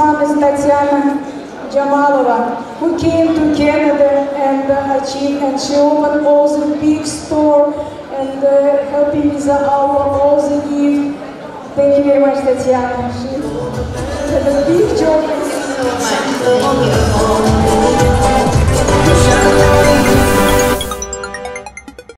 one is Tatiana Jmailova, who came to Canada and achieved, and she opened also a big store and helping with all the gift. Thank you very much, Tatiana. She did a big job.